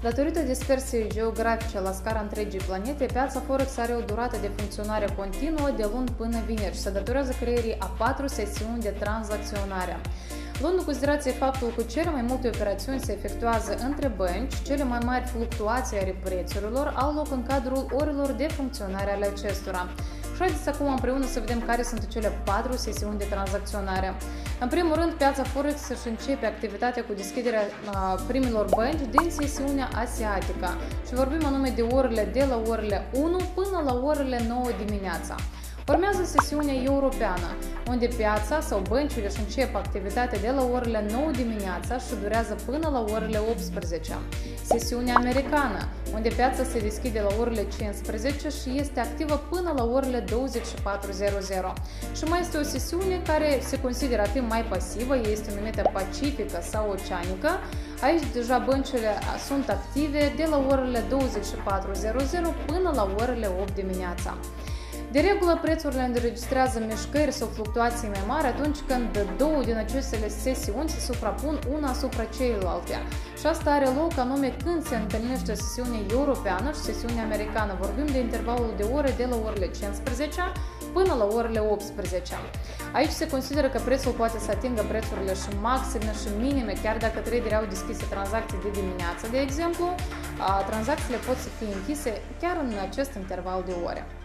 Datorită dispersiei geografice la scara întregii planete, piața Forex are o durată de funcționare continuă de luni până vineri și se datorează creierii a 4 sesiuni de tranzacționare. Luând în considerație faptul că cele mai multe operațiuni se efectuează între bănci, cele mai mari fluctuații ale prețurilor au loc în cadrul orelor de funcționare ale acestora. Și haideți acum împreună să vedem care sunt cele 4 sesiuni de tranzacționare. În primul rând, piața Forex își începe activitatea cu deschiderea primilor bănci din sesiunea asiatică și vorbim anume de orele de la orele 1 până la orele 9 dimineața. Urmează sesiunea europeană, unde piața sau băncile își încep activitatea de la orele 9 dimineața și durează până la orele 18. Sesiunea americană, unde piața se deschide la orele 15 și este activă până la orele 24:00. Și mai este o sesiune care se consideră a fi mai pasivă, este numită pacifică sau oceanică. Aici deja băncile sunt active de la orele 24:00 până la orele 8 dimineața. De regulă, prețurile înregistrează mișcări sau fluctuații mai mari atunci când două din aceste sesiuni se suprapun una asupra celelalte. Și asta are loc anume când se întâlnește sesiunea europeană și sesiunea americană. Vorbim de intervalul de ore de la orele 15 până la orele 18. Aici se consideră că prețul poate să atingă prețurile și maxime și minime, chiar dacă traderii au deschise tranzacții de dimineață, de exemplu, tranzacțiile pot să fie închise chiar în acest interval de ore.